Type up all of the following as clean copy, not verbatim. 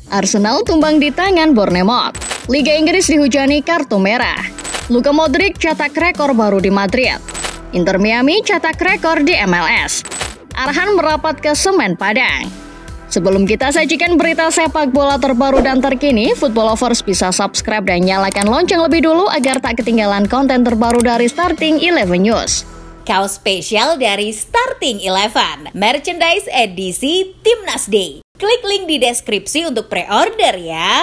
Arsenal tumbang di tangan Bournemouth. Liga Inggris dihujani kartu merah. Luka Modric cetak rekor baru di Madrid. Inter Miami cetak rekor di MLS. Arhan merapat ke Semen Padang. Sebelum kita sajikan berita sepak bola terbaru dan terkini, Football Lovers bisa subscribe dan nyalakan lonceng lebih dulu agar tak ketinggalan konten terbaru dari Starting 11 News. Kaos spesial dari Starting 11, merchandise edisi Timnas Day. Klik link di deskripsi untuk pre-order ya.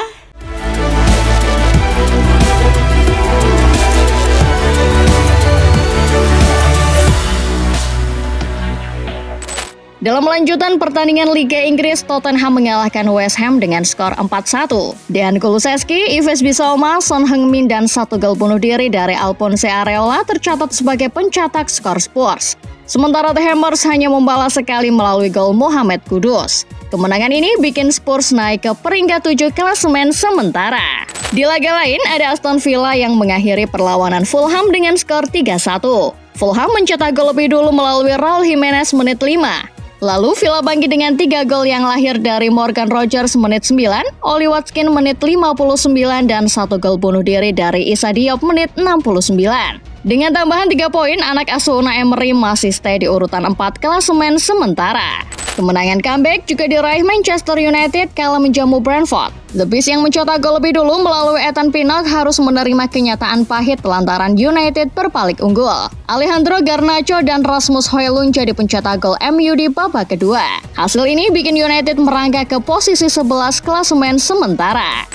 Dalam lanjutan pertandingan Liga Inggris, Tottenham mengalahkan West Ham dengan skor 4-1. Dejan Kulusevski, Yves Bissouma, Son Heung-min, dan 1 gol bunuh diri dari Alphonse Areola tercatat sebagai pencetak skor Spurs. Sementara The Hammers hanya membalas sekali melalui gol Mohamed Kudus. Kemenangan ini bikin Spurs naik ke peringkat 7 klasemen sementara. Di laga lain, ada Aston Villa yang mengakhiri perlawanan Fulham dengan skor 3-1. Fulham mencetak gol lebih dulu melalui Raul Jimenez menit 5. Lalu Villa bangkit dengan 3 gol yang lahir dari Morgan Rogers menit 9, Oli Watkins menit 59, dan 1 gol bunuh diri dari Issa Diop menit 69. Dengan tambahan 3 poin, anak asuh Unai Emery masih stay di urutan 4 klasemen sementara. Kemenangan comeback juga diraih Manchester United kala menjamu Brentford. The Beast yang mencetak gol lebih dulu melalui Ethan Pinnock harus menerima kenyataan pahit lantaran United berpaling unggul. Alejandro Garnacho dan Rasmus Højlund jadi pencetak gol MU di babak kedua. Hasil ini bikin United merangkak ke posisi 11 klasemen sementara.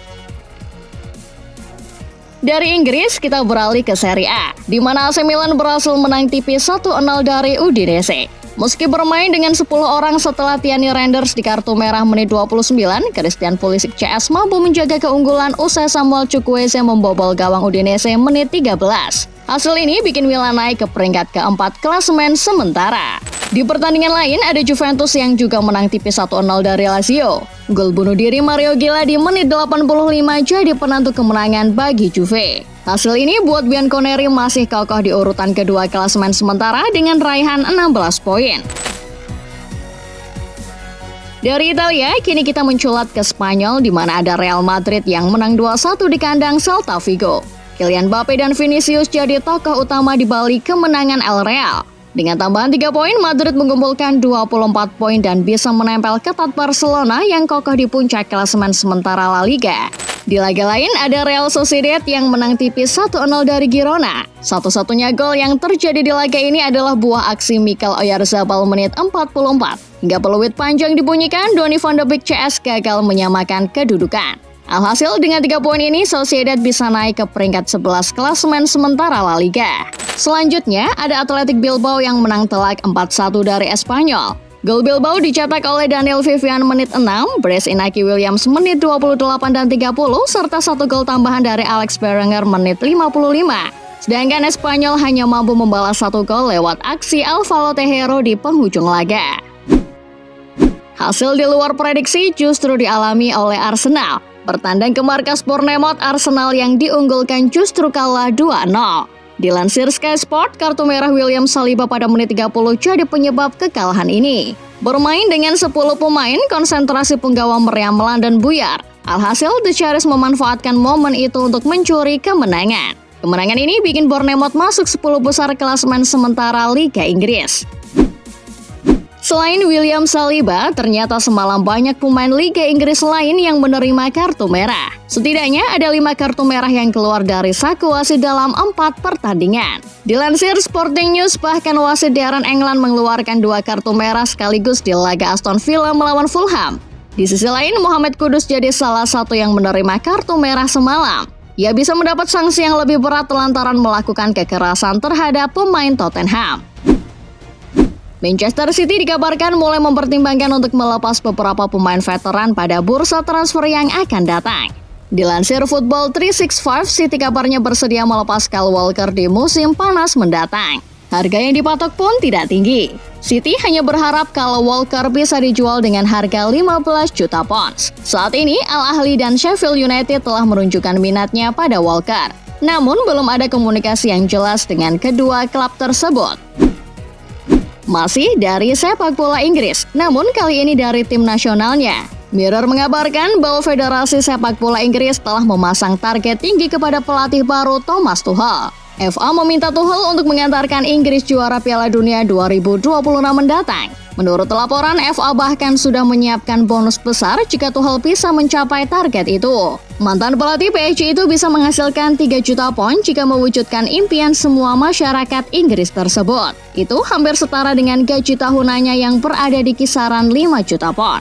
Dari Inggris, kita beralih ke Serie A, di mana AC Milan berhasil menang tipis 1-0 dari Udinese. Meski bermain dengan 10 orang setelah Tiani Reinders di kartu merah menit 29, Christian Pulisic CS mampu menjaga keunggulan usai Samuel Chukwueze membobol gawang Udinese menit 13. Hasil ini bikin Milan naik ke peringkat keempat klasemen sementara. Di pertandingan lain, ada Juventus yang juga menang tipis 1-0 dari Lazio. Gol bunuh diri Mario Gila di menit 85 jadi penentu kemenangan bagi Juve. Hasil ini buat Bianconeri masih kokoh di urutan kedua klasemen sementara dengan raihan 16 poin. Dari Italia, kini kita menculat ke Spanyol di mana ada Real Madrid yang menang 2-1 di kandang Celta Vigo. Kylian Mbappe dan Vinicius jadi tokoh utama di balik kemenangan El Real. Dengan tambahan 3 poin, Madrid mengumpulkan 24 poin dan bisa menempel ketat Barcelona yang kokoh di puncak klasemen sementara La Liga. Di laga lain, ada Real Sociedad yang menang tipis 1-0 dari Girona. Satu-satunya gol yang terjadi di laga ini adalah buah aksi Mikel Oyarzabal menit 44. Hingga peluit panjang dibunyikan, Donny van de Beek CS gagal menyamakan kedudukan. Alhasil, dengan 3 poin ini, Sociedad bisa naik ke peringkat 11 klasemen sementara La Liga. Selanjutnya, ada Athletic Bilbao yang menang telak 4-1 dari Espanyol. Gol Bilbao dicetak oleh Daniel Vivian menit 6, Bryce Inaki Williams menit 28 dan 30, serta 1 gol tambahan dari Alex Berenguer menit 55. Sedangkan Espanyol hanya mampu membalas 1 gol lewat aksi Alvaro Tejero di penghujung laga. Hasil di luar prediksi justru dialami oleh Arsenal. Bertandang ke markas Bournemouth, Arsenal yang diunggulkan justru kalah 2-0. Dilansir Sky Sport, kartu merah William Saliba pada menit 30 jadi penyebab kekalahan ini. Bermain dengan 10 pemain, konsentrasi penggawa meriam London buyar. Alhasil, The Cherries memanfaatkan momen itu untuk mencuri kemenangan. Kemenangan ini bikin Bournemouth masuk 10 besar klasemen sementara Liga Inggris. Selain William Saliba, ternyata semalam banyak pemain Liga Inggris lain yang menerima kartu merah. Setidaknya ada 5 kartu merah yang keluar dari saku wasit dalam 4 pertandingan. Dilansir Sporting News, bahkan wasit Darren England mengeluarkan 2 kartu merah sekaligus di laga Aston Villa melawan Fulham. Di sisi lain, Mohamed Kudus jadi salah satu yang menerima kartu merah semalam. Ia bisa mendapat sanksi yang lebih berat lantaran melakukan kekerasan terhadap pemain Tottenham. Manchester City dikabarkan mulai mempertimbangkan untuk melepas beberapa pemain veteran pada bursa transfer yang akan datang. Dilansir Football 365, City kabarnya bersedia melepas Kyle Walker di musim panas mendatang. Harga yang dipatok pun tidak tinggi. City hanya berharap kalau Walker bisa dijual dengan harga 15 juta pounds. Saat ini, Al Ahly dan Sheffield United telah menunjukkan minatnya pada Walker. Namun, belum ada komunikasi yang jelas dengan kedua klub tersebut. Masih dari sepak bola Inggris, namun kali ini dari tim nasionalnya. Mirror mengabarkan bahwa Federasi Sepak Bola Inggris telah memasang target tinggi kepada pelatih baru Thomas Tuchel. FA meminta Tuchel untuk mengantarkan Inggris juara Piala Dunia 2026 mendatang. Menurut laporan, FA bahkan sudah menyiapkan bonus besar jika Tuchel bisa mencapai target itu. Mantan pelatih PSG itu bisa menghasilkan 3 juta pound jika mewujudkan impian semua masyarakat Inggris tersebut. Itu hampir setara dengan gaji tahunannya yang berada di kisaran 5 juta pound.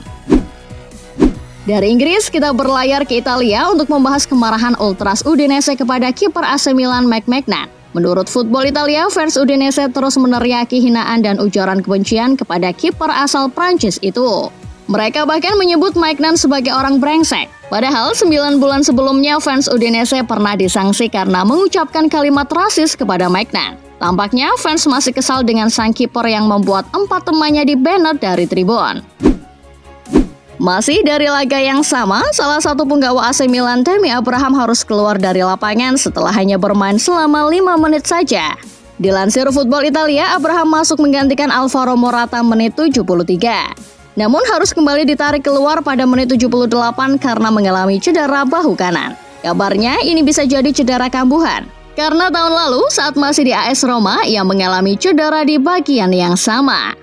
Dari Inggris, kita berlayar ke Italia untuk membahas kemarahan Ultras Udinese kepada kiper AC Milan McMahon. Menurut Football Italia, fans Udinese terus meneriaki hinaan dan ujaran kebencian kepada kiper asal Prancis itu. Mereka bahkan menyebut McMahon sebagai orang brengsek. Padahal 9 bulan sebelumnya fans Udinese pernah disanksi karena mengucapkan kalimat rasis kepada McMahon. Tampaknya fans masih kesal dengan sang kiper yang membuat 4 temannya di-banned dari tribun. Masih dari laga yang sama, salah satu penggawa AC Milan, Tammy Abraham, harus keluar dari lapangan setelah hanya bermain selama 5 menit saja. Dilansir Football Italia, Abraham masuk menggantikan Alvaro Morata menit 73. Namun harus kembali ditarik keluar pada menit 78 karena mengalami cedera bahu kanan. Kabarnya ini bisa jadi cedera kambuhan. Karena tahun lalu saat masih di AS Roma, ia mengalami cedera di bagian yang sama.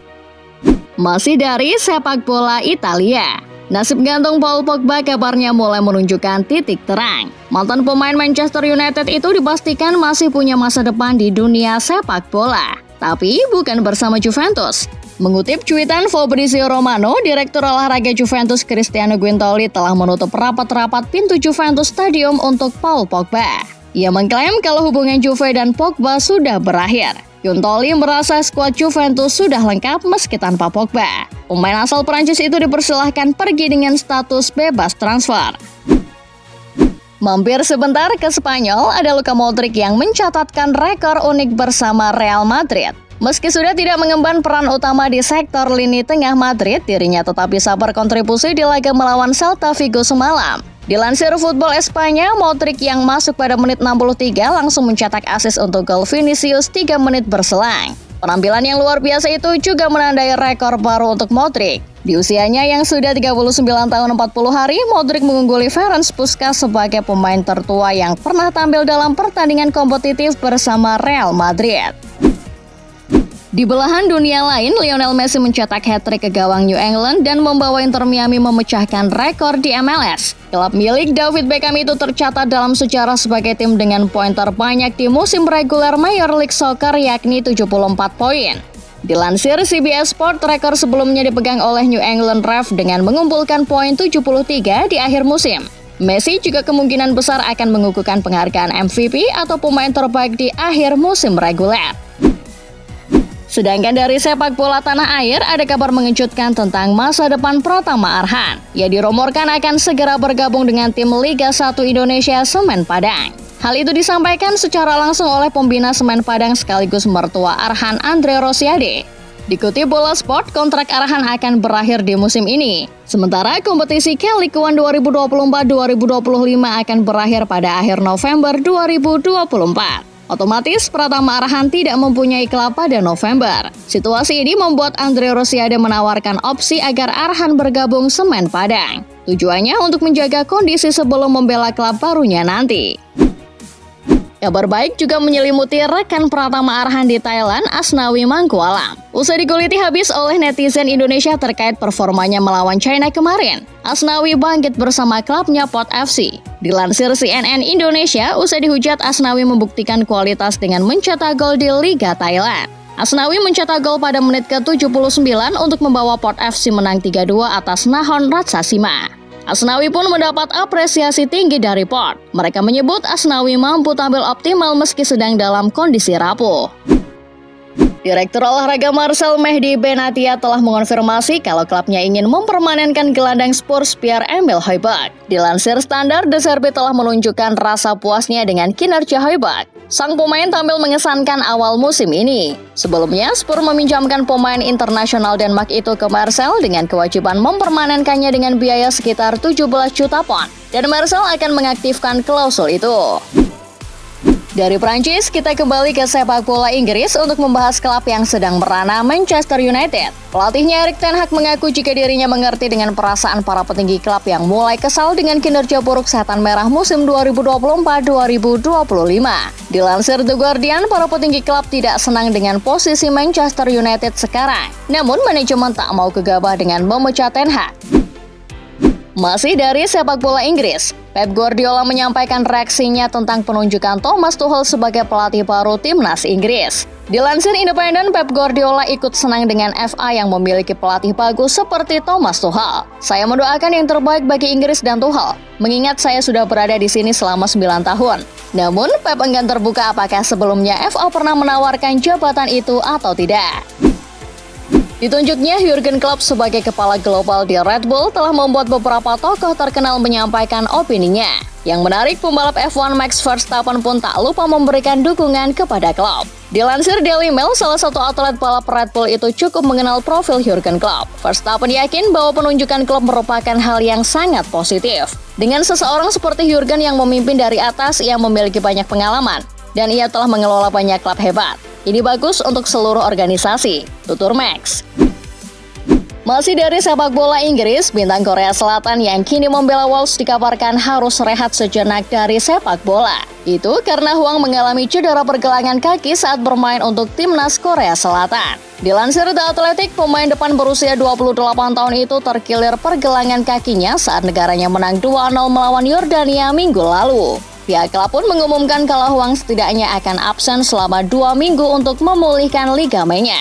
Masih dari sepak bola Italia, nasib gantung Paul Pogba kabarnya mulai menunjukkan titik terang. Mantan pemain Manchester United itu dipastikan masih punya masa depan di dunia sepak bola, tapi bukan bersama Juventus. Mengutip cuitan Fabrizio Romano, Direktur Olahraga Juventus Cristiano Guintoli telah menutup rapat-rapat pintu Juventus Stadium untuk Paul Pogba. Ia mengklaim kalau hubungan Juve dan Pogba sudah berakhir. Guintoli merasa skuad Juventus sudah lengkap meski tanpa Pogba. Pemain asal Prancis itu dipersilahkan pergi dengan status bebas transfer. Mampir sebentar ke Spanyol, ada Luka Modric yang mencatatkan rekor unik bersama Real Madrid. Meski sudah tidak mengemban peran utama di sektor lini tengah Madrid, dirinya tetap bisa berkontribusi di laga melawan Celta Vigo semalam. Dilansir Football Espanya, Modric yang masuk pada menit 63 langsung mencetak assist untuk gol Vinicius 3 menit berselang. Penampilan yang luar biasa itu juga menandai rekor baru untuk Modric. Di usianya yang sudah 39 tahun 40 hari, Modric mengungguli Ferenc Puskás sebagai pemain tertua yang pernah tampil dalam pertandingan kompetitif bersama Real Madrid. Di belahan dunia lain, Lionel Messi mencetak hat-trick ke gawang New England dan membawa Inter Miami memecahkan rekor di MLS. Klub milik David Beckham itu tercatat dalam sejarah sebagai tim dengan poin terbanyak di musim reguler Major League Soccer, yakni 74 poin. Dilansir CBS Sport, rekor sebelumnya dipegang oleh New England Rev dengan mengumpulkan poin 73 di akhir musim. Messi juga kemungkinan besar akan mengukuhkan penghargaan MVP atau pemain terbaik di akhir musim reguler. Sedangkan dari sepak bola tanah air, ada kabar mengejutkan tentang masa depan Pratama Arhan. Ia dirumorkan akan segera bergabung dengan tim Liga 1 Indonesia Semen Padang. Hal itu disampaikan secara langsung oleh pembina Semen Padang sekaligus mertua Arhan, Andre Rosiade. Dikutip Bola Sport, kontrak Arhan akan berakhir di musim ini. Sementara kompetisi K-League One 2024-2025 akan berakhir pada akhir November 2024. Otomatis Pratama Arhan tidak mempunyai klub pada November. Situasi ini membuat Andre Rosiade menawarkan opsi agar Arhan bergabung Semen Padang. Tujuannya untuk menjaga kondisi sebelum membela klub barunya nanti. Kabar baik juga menyelimuti rekan Pratama Arhan di Thailand, Asnawi Mangkualam. Usai diguliti habis oleh netizen Indonesia terkait performanya melawan China kemarin, Asnawi bangkit bersama klubnya Port FC. Dilansir CNN Indonesia, usai dihujat, Asnawi membuktikan kualitas dengan mencetak gol di Liga Thailand. Asnawi mencetak gol pada menit ke-79 untuk membawa Port FC menang 3-2 atas Nahon Ratchasima. Asnawi pun mendapat apresiasi tinggi dari Port. Mereka menyebut Asnawi mampu tampil optimal meski sedang dalam kondisi rapuh. Direktur olahraga Marcel Mehdi Benatia telah mengonfirmasi kalau klubnya ingin mempermanenkan gelandang Spurs Pierre-Emile Højbjerg. Dilansir Standard, De Zerbi telah menunjukkan rasa puasnya dengan kinerja Højbjerg. Sang pemain tampil mengesankan awal musim ini. Sebelumnya, Spurs meminjamkan pemain internasional Denmark itu ke Marcel dengan kewajiban mempermanenkannya dengan biaya sekitar 17 juta pound. Dan Marcel akan mengaktifkan klausul itu. Dari Prancis, kita kembali ke sepak bola Inggris untuk membahas klub yang sedang merana, Manchester United. Pelatihnya Erik ten Hag mengaku jika dirinya mengerti dengan perasaan para petinggi klub yang mulai kesal dengan kinerja buruk Setan Merah musim 2024-2025. Dilansir The Guardian, para petinggi klub tidak senang dengan posisi Manchester United sekarang. Namun, manajemen tak mau gegabah dengan memecat ten Hag. Masih dari sepak bola Inggris, Pep Guardiola menyampaikan reaksinya tentang penunjukan Thomas Tuchel sebagai pelatih baru timnas Inggris. Dilansir Independen, Pep Guardiola ikut senang dengan FA yang memiliki pelatih bagus seperti Thomas Tuchel. Saya mendoakan yang terbaik bagi Inggris dan Tuchel, mengingat saya sudah berada di sini selama 9 tahun. Namun, Pep enggan terbuka apakah sebelumnya FA pernah menawarkan jabatan itu atau tidak. Ditunjuknya Jurgen Klopp sebagai kepala global di Red Bull telah membuat beberapa tokoh terkenal menyampaikan opininya. Yang menarik, pembalap F1 Max Verstappen pun tak lupa memberikan dukungan kepada Klopp. Dilansir Daily Mail, salah satu atlet balap Red Bull itu cukup mengenal profil Jurgen Klopp. Verstappen yakin bahwa penunjukan Klopp merupakan hal yang sangat positif. Dengan seseorang seperti Jurgen yang memimpin dari atas, ia memiliki banyak pengalaman, dan ia telah mengelola banyak klub hebat. Ini bagus untuk seluruh organisasi, tutur Max. Masih dari sepak bola Inggris, bintang Korea Selatan yang kini membela Wolves dikabarkan harus rehat sejenak dari sepak bola. Itu karena Hwang mengalami cedera pergelangan kaki saat bermain untuk timnas Korea Selatan. Dilansir The Athletic, pemain depan berusia 28 tahun itu terkilir pergelangan kakinya saat negaranya menang 2-0 melawan Yordania minggu lalu. Pihak klub pun mengumumkan kalau Hwang setidaknya akan absen selama 2 minggu untuk memulihkan ligamennya.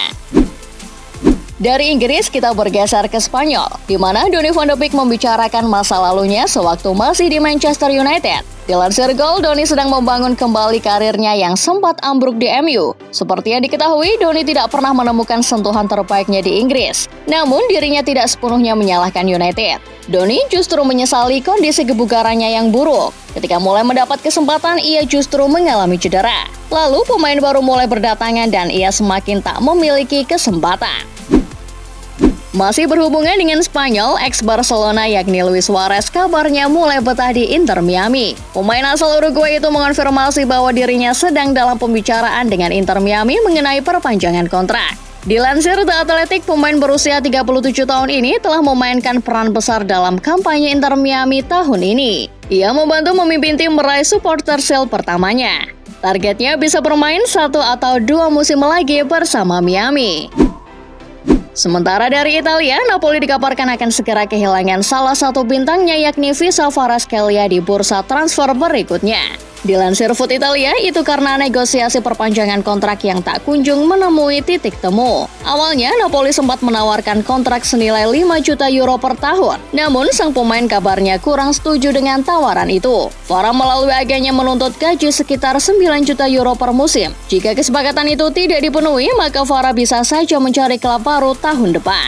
Dari Inggris, kita bergeser ke Spanyol, di mana Donny van de Beek membicarakan masa lalunya sewaktu masih di Manchester United. Dilansir Goal, Donny sedang membangun kembali karirnya yang sempat ambruk di MU. Seperti yang diketahui, Donny tidak pernah menemukan sentuhan terbaiknya di Inggris. Namun, dirinya tidak sepenuhnya menyalahkan United. Donny justru menyesali kondisi kebugarannya yang buruk. Ketika mulai mendapat kesempatan, ia justru mengalami cedera. Lalu, pemain baru mulai berdatangan dan ia semakin tak memiliki kesempatan. Masih berhubungan dengan Spanyol, ex-Barcelona yakni Luis Suarez kabarnya mulai betah di Inter Miami. Pemain asal Uruguay itu mengonfirmasi bahwa dirinya sedang dalam pembicaraan dengan Inter Miami mengenai perpanjangan kontrak. Dilansir The Athletic, pemain berusia 37 tahun ini telah memainkan peran besar dalam kampanye Inter Miami tahun ini. Ia membantu memimpin tim meraih supporter shield pertamanya. Targetnya bisa bermain 1 atau 2 musim lagi bersama Miami. Sementara dari Italia, Napoli dikabarkan akan segera kehilangan salah satu bintangnya yakni Visa Kvaratskhelia di bursa transfer berikutnya. Dilansir Foot Italia, itu karena negosiasi perpanjangan kontrak yang tak kunjung menemui titik temu. Awalnya, Napoli sempat menawarkan kontrak senilai 5 juta euro per tahun. Namun, sang pemain kabarnya kurang setuju dengan tawaran itu. Vara melalui agennya menuntut gaji sekitar 9 juta euro per musim. Jika kesepakatan itu tidak dipenuhi, maka Vara bisa saja mencari klub baru tahun depan.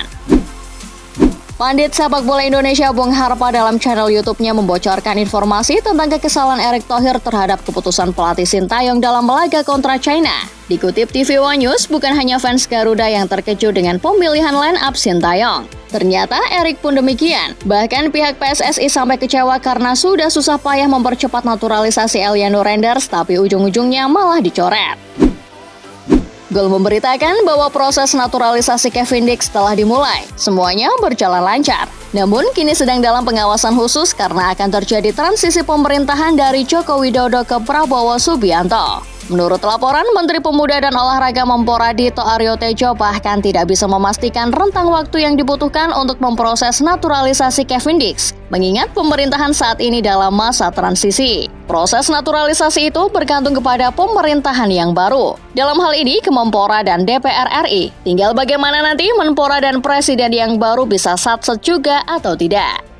Pandit sepak bola Indonesia Bung Harpa dalam channel YouTube-nya membocorkan informasi tentang kekesalan Erick Thohir terhadap keputusan pelatih Sintayong dalam laga kontra China. Dikutip TV One News, bukan hanya fans Garuda yang terkejut dengan pemilihan line up Sintayong. Ternyata Erick pun demikian. Bahkan pihak PSSI sampai kecewa karena sudah susah payah mempercepat naturalisasi Eliyano Renders, tapi ujung-ujungnya malah dicoret. Goal memberitakan bahwa proses naturalisasi Kevin Dix telah dimulai. Semuanya berjalan lancar. Namun, kini sedang dalam pengawasan khusus karena akan terjadi transisi pemerintahan dari Joko Widodo ke Prabowo Subianto. Menurut laporan, Menteri Pemuda dan Olahraga Menpora Dito Aryo Tejo bahkan tidak bisa memastikan rentang waktu yang dibutuhkan untuk memproses naturalisasi Kevin Dix, mengingat pemerintahan saat ini dalam masa transisi. Proses naturalisasi itu bergantung kepada pemerintahan yang baru. Dalam hal ini, Kemenpora dan DPR RI. Tinggal bagaimana nanti Menpora dan Presiden yang baru bisa satset juga atau tidak.